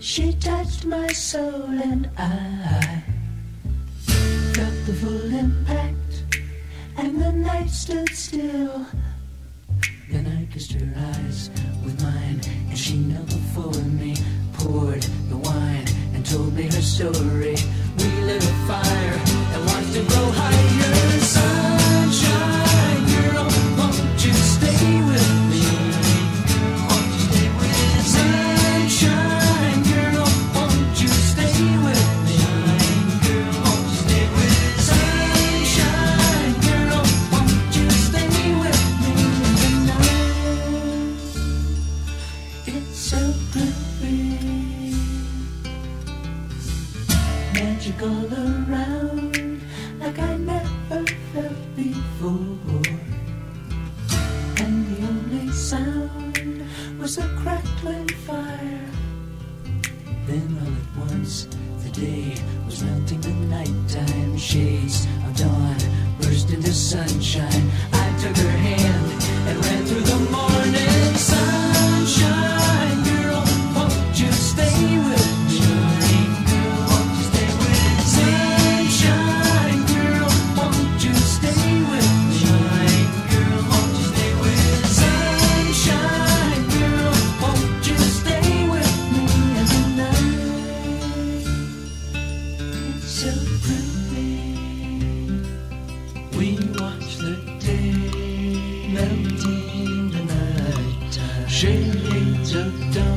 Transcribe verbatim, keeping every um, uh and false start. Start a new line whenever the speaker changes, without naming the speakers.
She touched my soul and I felt the full impact, and the night stood still. Then I kissed her eyes with mine, and she knelt before me, poured the wine, and told me her story. We lit a fire and watched it grow higher. Sunshine girl, won't you stay with me? Won't you stay with me? Sunshine girl, won't you stay with me? Won't you stay with me? Sunshine girl, won't you stay with me tonight? It's so groovy, magic all around, like I never felt before. And the only sound was a crackling fire. Then all at once the day was melting, the nighttime shades of dawn burst into sunshine. I took her hand and ran through the morning. Sunshine girl, won't you stay with me? Won't you stay with me? Sunshine girl, won't you stay with me? Won't you stay with me? Sunshine girl, won't you stay with me tonight? It's so groovy. We watch the day melting the night. Shades of dawn.